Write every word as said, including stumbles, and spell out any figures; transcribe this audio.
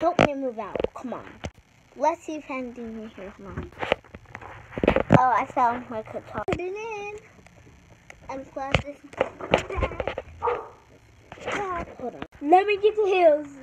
Don't let me move out. Come on. Let's see if anything is here. Come on. Oh, I found my guitar. Put it in. And plus this back. Hold on. Let me get the hills.